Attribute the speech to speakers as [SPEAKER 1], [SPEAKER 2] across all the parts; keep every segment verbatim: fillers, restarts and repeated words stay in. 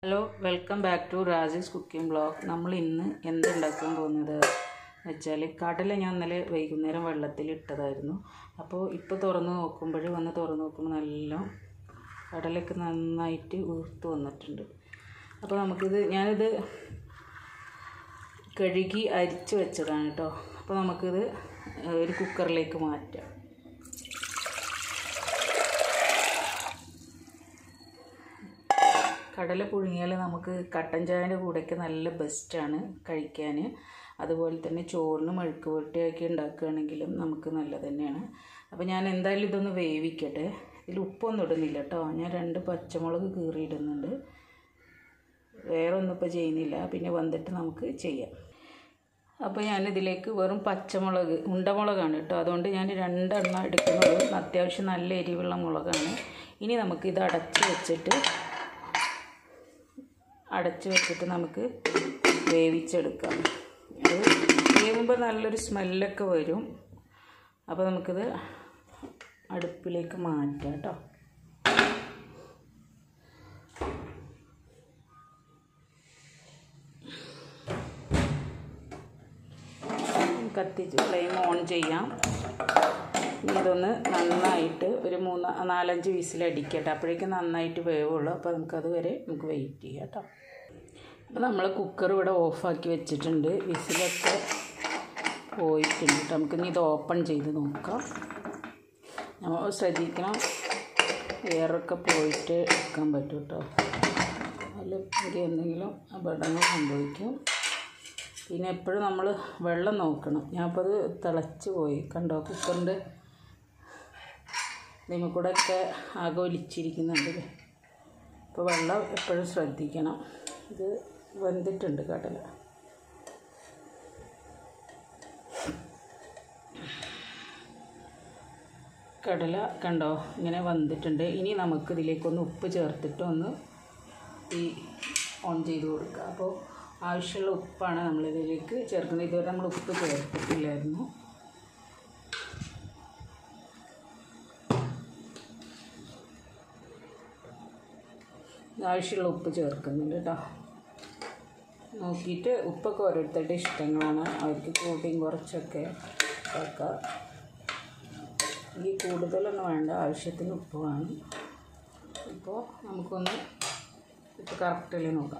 [SPEAKER 1] Hello, welcome back to Raji's cooking blog. നമ്മൾ ഇന്ന് എന്തുണ്ടാക്കാൻ പോകുന്നത് വെച്ചാൽ കടല ഞാൻ ഇന്നലെ വൈകുന്നേരം വെള്ളത്തിൽ ഇട്ടതായിരുന്നു. അപ്പോൾ ഇപ്പോൾ തുറന്ന് നോക്കുമ്പോൾ വന്ന് തുറന്ന് നോക്കുമ്പോൾ നല്ല കടലൊക്കെ നന്നായിട്ട് വീർത്ത് വന്നിട്ടുണ്ട്. അപ്പോൾ നമുക്കിത് ഞാനിത് കഴുകി അരിച്ച് വെച്ചതാണ് കേട്ടോ. അപ്പോൾ നമുക്കിത് ഒരു കുക്കറിലേക്ക് മാറ്റാം. കടല പുഴുങ്ങിയാൽ നമുക്ക് കട്ടൻ ചായൻ്റെ കൂടെയൊക്കെ നല്ല ബെസ്റ്റാണ് കഴിക്കാൻ. അതുപോലെ തന്നെ ചോറിന് മെഴുക്ക് പുരട്ടിയൊക്കെ ഉണ്ടാക്കുകയാണെങ്കിലും നമുക്ക് നല്ലത് തന്നെയാണ്. അപ്പോൾ ഞാൻ എന്തായാലും ഇതൊന്ന് വേവിക്കട്ടെ. ഇതിൽ ഉപ്പൊന്നും ഇടുന്നില്ല കേട്ടോ. ഞാൻ രണ്ട് പച്ചമുളക് കീറിയിടുന്നുണ്ട്. വേറെ ഒന്നും ഇപ്പോൾ ചെയ്യുന്നില്ല. പിന്നെ വന്നിട്ട് നമുക്ക് ചെയ്യാം. അപ്പോൾ ഞാനിതിലേക്ക് വെറും പച്ചമുളക് ഉണ്ടമുളകാണ് കേട്ടോ. അതുകൊണ്ട് ഞാൻ രണ്ടെണ്ണം എടുക്കുന്നുള്ളൂ. അത്യാവശ്യം നല്ല എരിവുള്ള മുളകാണ്. ഇനി നമുക്കിത് അടച്ച് വെച്ചിട്ട് അടച്ച് വെച്ചിട്ട് നമുക്ക് വേവിച്ചെടുക്കാം. അത് വേവുമ്പോൾ നല്ലൊരു സ്മെല്ലൊക്കെ വരും. അപ്പോൾ നമുക്കിത് അടുപ്പിലേക്ക് മാറ്റാം കേട്ടോ. കത്തിച്ച് ഫ്ലെയിം ഓൺ ചെയ്യാം. ഇതൊന്ന് നന്നായിട്ട് ഒരു മൂന്ന് നാലഞ്ച് വിസിലടിക്കട്ടെ. അപ്പോഴേക്കും നന്നായിട്ട് വേവുള്ളൂ. അപ്പോൾ നമുക്കത് വരെ നമുക്ക് വെയിറ്റ് ചെയ്യാം കേട്ടോ. അപ്പോൾ നമ്മൾ കുക്കർ ഇവിടെ ഓഫാക്കി വെച്ചിട്ടുണ്ട്. വിസിലൊക്കെ പോയിട്ടുണ്ട് കേട്ടോ. നമുക്കിനി ഇത് ഓപ്പൺ ചെയ്ത് നോക്കാം. നമ്മൾ ശ്രദ്ധിക്കണം, എയറൊക്കെ പോയിട്ട് എടുക്കാൻ പറ്റും കേട്ടോ. അതിൽ ഒരു എന്തെങ്കിലും അപകടങ്ങൾ സംഭവിക്കും. പിന്നെ എപ്പോഴും നമ്മൾ വെള്ളം നോക്കണം. ഞാനിപ്പോൾ അത് തിളച്ച് പോയി കണ്ടോ. കുക്കറിൻ്റെ ഇതിൽ കൂടെ ഒക്കെ ആകെ ഒലിച്ചിരിക്കുന്നുണ്ട്. അപ്പോൾ വെള്ളം എപ്പോഴും ശ്രദ്ധിക്കണം. ഇത് വെന്തിട്ടുണ്ട് കടല. കടല കണ്ടോ ഇങ്ങനെ വെന്തിട്ടുണ്ട്. ഇനി നമുക്ക് ഇതിലേക്കൊന്ന് ഉപ്പ് ചേർത്തിട്ട് ഒന്ന് ഈ ഓൺ ചെയ്ത് കൊടുക്കുക. അപ്പോൾ ആവശ്യമുള്ള ഉപ്പാണ് നമ്മളിതിലേക്ക് ചേർക്കുന്നത്. ഇതുവരെ നമ്മൾ ഉപ്പ് ചേർത്തിട്ടില്ലായിരുന്നു. ആവശ്യമുള്ള ഉപ്പ് ചേർക്കുന്നുണ്ട് കേട്ടോ. നോക്കിയിട്ട് ഉപ്പൊക്കെ ഓരോരുത്തരുടെ ഇഷ്ടങ്ങളാണ്. അവർക്ക് കൂട്ടിയും കുറച്ചൊക്കെ ചേർക്കുക. ഈ കൂടുതലൊന്നും വേണ്ട, ആവശ്യത്തിന് ഉപ്പ് വേണം. ഇപ്പോൾ നമുക്കൊന്ന് ഉപ്പ് കറക്റ്റിൽ നോക്കാം.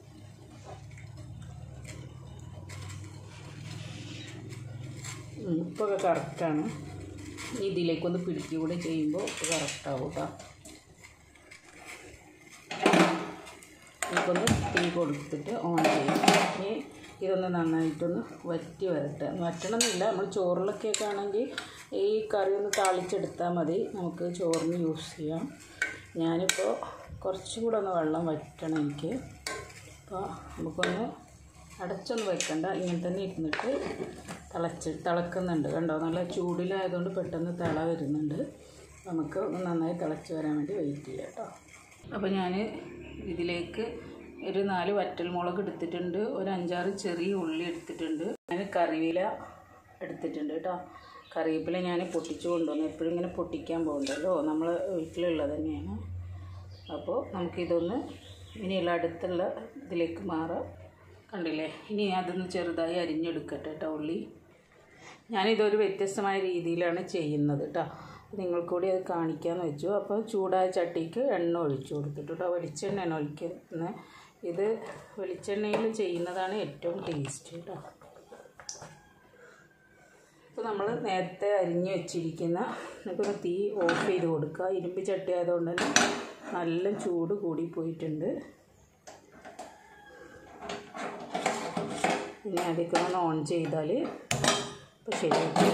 [SPEAKER 1] ഉപ്പൊക്കെ കറക്റ്റാണ്. ഇതിലേക്കൊന്ന് പിടിക്കുകയൂടെ ചെയ്യുമ്പോൾ ഉപ്പ് കറക്റ്റാവും കേട്ടോ. നമുക്കൊന്ന് തീ കൊടുത്തിട്ട് ഓൺ ചെയ്യാം. ഇനി ഇതൊന്ന് നന്നായിട്ടൊന്ന് വറ്റി വരട്ടെ. വറ്റണമെന്നില്ല, നമ്മൾ ചോറിലൊക്കെയൊക്കെ ആണെങ്കിൽ ഈ കറി ഒന്ന് താളിച്ചെടുത്താൽ മതി. നമുക്ക് ചോറിന് യൂസ് ചെയ്യാം. ഞാനിപ്പോൾ കുറച്ചും കൂടെ ഒന്ന് വെള്ളം വറ്റണം എനിക്ക്. അപ്പോൾ നമുക്കൊന്ന് അടച്ചൊന്നും വെക്കണ്ട, ഇങ്ങനെ തന്നെ ഇരുന്നിട്ട് തിളച്ച് തിളക്കുന്നുണ്ട് കണ്ടോ. നല്ല ചൂടിലായതുകൊണ്ട് പെട്ടെന്ന് തിള വരുന്നുണ്ട്. നമുക്ക് ഒന്ന് നന്നായി തിളച്ച് വരാൻ വേണ്ടി വെയിറ്റ് ചെയ്യാം കേട്ടോ. അപ്പോൾ ഞാൻ ഇതിലേക്ക് ഒരു നാല് വറ്റൽമുളക് എടുത്തിട്ടുണ്ട്. ഒരു അഞ്ചാറ് ചെറിയ ഉള്ളി എടുത്തിട്ടുണ്ട്. ഞാൻ കറിവേപ്പില എടുത്തിട്ടുണ്ട് കേട്ടോ. കറിവേപ്പില ഞാൻ പൊട്ടിച്ച് കൊണ്ടുവന്നു. എപ്പോഴും ഇങ്ങനെ പൊട്ടിക്കാൻ പോകണ്ടല്ലോ, നമ്മൾ വീട്ടിലുള്ളത് തന്നെയാണ്. അപ്പോൾ നമുക്കിതൊന്ന് ഇനിയുള്ള അടുത്തുള്ള ഇതിലേക്ക് മാറാം. കണ്ടില്ലേ, ഇനി അതൊന്ന് ചെറുതായി അരിഞ്ഞെടുക്കട്ടെ കേട്ടോ ഉള്ളി. ഞാനിതൊരു വ്യത്യസ്തമായ രീതിയിലാണ് ചെയ്യുന്നത് കേട്ടോ. നിങ്ങൾക്കൂടി അത് കാണിക്കാമെന്ന് വെച്ചു. അപ്പോൾ ചൂടായ ചട്ടിക്ക് എണ്ണ ഒഴിച്ചു കൊടുത്തിട്ട് കേട്ടോ. വെളിച്ചെണ്ണയാണ് ഒഴിക്കുന്നത്. ഇത് വെളിച്ചെണ്ണയിൽ ചെയ്യുന്നതാണ് ഏറ്റവും ടേസ്റ്റ് കേട്ടോ. അപ്പോൾ നമ്മൾ നേരത്തെ അരിഞ്ഞ് വെച്ചിരിക്കുന്ന നമുക്കൊന്ന് തീ ഓഫ് ചെയ്ത് കൊടുക്കുക. ഇരുമ്പ് ചട്ടി ആയതുകൊണ്ട് തന്നെ നല്ല ചൂട് കൂടി പോയിട്ടുണ്ട്. ഇനി അതൊക്കെ ഒന്ന് ഓൺ ചെയ്താൽ ഇപ്പോൾ ശരിയാക്കും.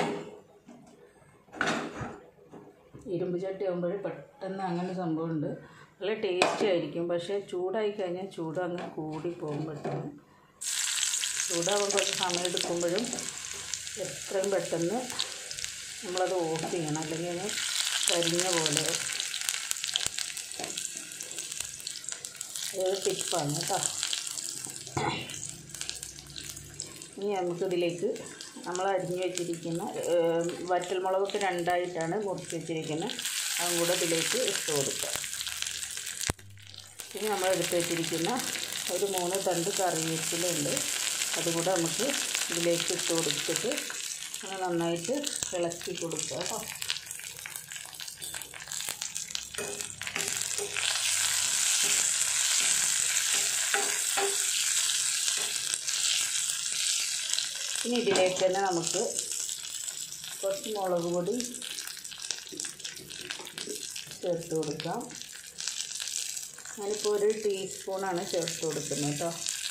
[SPEAKER 1] ഇരുമ്പ് ചട്ടി ആകുമ്പോൾ പെട്ടെന്ന് അങ്ങനെ സംഭവമുണ്ട്. നല്ല ടേസ്റ്റി ആയിരിക്കും. പക്ഷേ ചൂടായി കഴിഞ്ഞാൽ ചൂട് അങ്ങ് കൂടി പോകും പെട്ടെന്ന്. ചൂടാകുമ്പോൾ കുറച്ച് സമയം എടുക്കുമ്പോഴും എത്രയും പെട്ടെന്ന് നമ്മളത് ഓഫ് ചെയ്യണം, അല്ലെങ്കിൽ അത് കരിഞ്ഞ പോലെ. അതൊരു ടിപ്പാണ് കേട്ടോ. ഇനി നമുക്കിതിലേക്ക് നമ്മൾ അരിഞ്ഞ് വെച്ചിരിക്കുന്ന വറ്റൽമുളകൊക്കെ രണ്ടായിട്ടാണ് മുറിച്ച് വെച്ചിരിക്കുന്നത്. അതും കൂടെ ഇതിലേക്ക് ഇട്ട് കൊടുക്കുക. ഇനി നമ്മൾ എടുത്ത് വെച്ചിരിക്കുന്ന ഒരു മൂന്ന് തണ്ട് കറിവേപ്പിലുണ്ട്, അതുകൂടെ നമുക്ക് ഇതിലേക്ക് ഇട്ട് കൊടുത്തിട്ട് അത് നന്നായിട്ട് ഇളക്കി കൊടുക്കുക കേട്ടോ. ഇനി ഇതിലേക്ക് തന്നെ നമുക്ക് കുറച്ച് മുളക് പൊടി ചേർത്ത് കൊടുക്കാം. ഞാനിപ്പോൾ ഒരു ടീസ്പൂണാണ് ചേർത്ത് കൊടുക്കുന്നത് കേട്ടോ.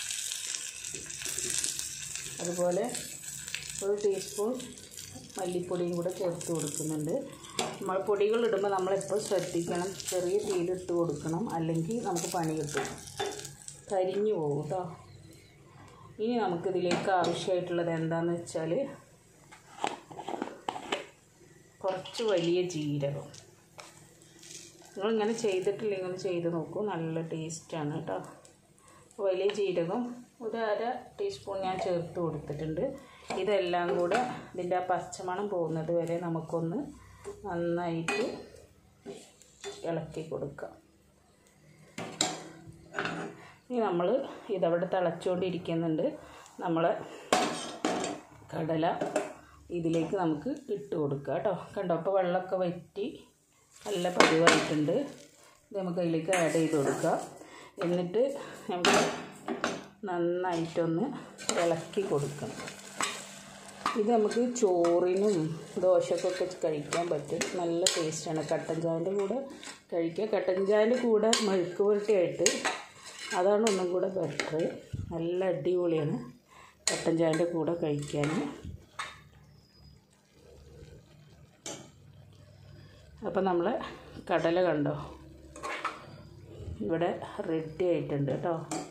[SPEAKER 1] അതുപോലെ ഒരു ടീസ്പൂൺ മല്ലിപ്പൊടിയും കൂടെ ചേർത്ത് കൊടുക്കുന്നുണ്ട്. നമ്മൾ പൊടികൾ ഇടുമ്പോൾ നമ്മളെപ്പോൾ ശ്രദ്ധിക്കണം, ചെറിയ തീയിലിട്ട് കൊടുക്കണം, അല്ലെങ്കിൽ നമുക്ക് പണി കിട്ടും, കരിഞ്ഞു പോകും കേട്ടോ. ഇനി നമുക്കിതിലേക്ക് ആവശ്യമായിട്ടുള്ളത് എന്താണെന്ന് വെച്ചാൽ കുറച്ച് വലിയ ജീരകം. നിങ്ങളിങ്ങനെ ചെയ്തിട്ടില്ലെങ്കിൽ ഒന്ന് ചെയ്ത് നോക്കൂ, നല്ല ടേസ്റ്റാണ് കേട്ടോ. വലിയ ജീരകം ഒരു അര ടീസ്പൂൺ ഞാൻ ചേർത്ത് കൊടുത്തിട്ടുണ്ട്. ഇതെല്ലാം കൂടെ ഇതിൻ്റെ ആ പച്ചമണം പോകുന്നത് വരെ നമുക്കൊന്ന് നന്നായിട്ട് ഇളക്കി കൊടുക്കാം. ഇനി നമ്മൾ ഇതവിടെ തിളച്ചുകൊണ്ടിരിക്കുന്നുണ്ട്. നമ്മൾ കടല ഇതിലേക്ക് നമുക്ക് ഇട്ട് കൊടുക്കുക കേട്ടോ. കണ്ടോ, അപ്പോൾ വെള്ളമൊക്കെ വറ്റി നല്ല പതിവായിട്ടുണ്ട്. ഇത് നമുക്ക് അതിലേക്ക് ആഡ് ചെയ്ത് കൊടുക്കുക. എന്നിട്ട് നമുക്ക് നന്നായിട്ടൊന്ന് ഇളക്കി കൊടുക്കണം. ഇത് നമുക്ക് ചോറിനും ദോശക്കൊക്കെ കഴിക്കാൻ പറ്റും, നല്ല ടേസ്റ്റാണ്. കട്ടൻ ചായൻ്റെ കൂടെ കഴിക്കുക. കട്ടൻ ചായൻ്റെ കൂടെ മെഴുക്ക് പുരട്ടിയായിട്ട് അതാണ് ഒന്നും കൂടെ ബെറ്റർ. നല്ല അടിപൊളിയാണ് കട്ടൻ ചായൻ്റെ കൂടെ കഴിക്കാൻ. അപ്പോൾ നമ്മൾ കടല കണ്ടോ ഇവിടെ റെഡി ആയിട്ടുണ്ട് കേട്ടോ.